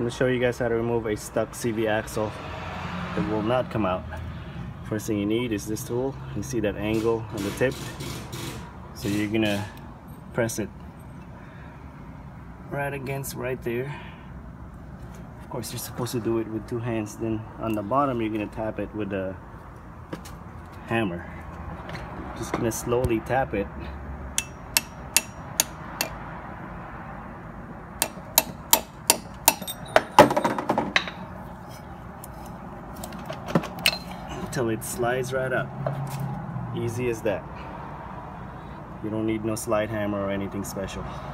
going to show you guys how to remove a stuck CV axle that will not come out. First thing you need is this tool. You see that angle on the tip? So you're going to press it right against right there. Of course, you're supposed to do it with two hands. Then on the bottom, you're going to tap it with a hammer. Just going to slowly tap it. Until it slides right up. Easy as that. You don't need no slide hammer or anything special.